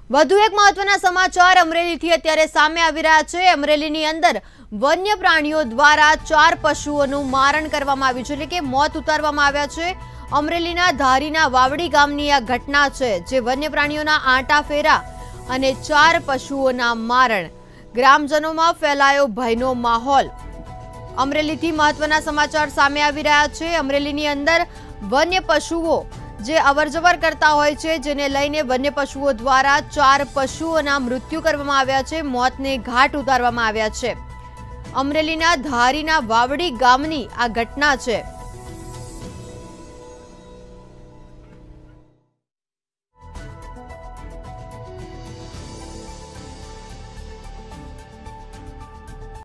વધુ એક મહત્વના સમાચાર અમરેલીથી અત્યારે સામે આવી રહ્યા છે। અમરેલીની અંદર વન્ય પ્રાણીઓ દ્વારા 4 પશુઓનું મારણ કરવામાં આવ્યું છે, એટલે કે મોત ઉતારવામાં આવ્યા છે। અમરેલીના ધારીના વાવડી ગામની આ ઘટના છે, જે વન્ય પ્રાણીઓના આંટા ફેરા અને 4 પશુઓના મારણ। ગ્રામજનોમાં ફેલાયો ભયનો માહોલ। અમરેલીથી મહત્વના સમાચાર સામે આવી રહ્યા છે। અમરેલીની અંદર વન્ય પશુઓ જે અવરજવર કરતા હોય છે, જેને લઈને વન્ય પશુઓ દ્વારા 4 પશુઓના મૃત્યુ કરવામાં આવ્યા છે, મોતને ઘાટ ઉતારવામાં આવ્યા છે। અમરેલીના ધારીના વાવડી ગામની આ ઘટના છે।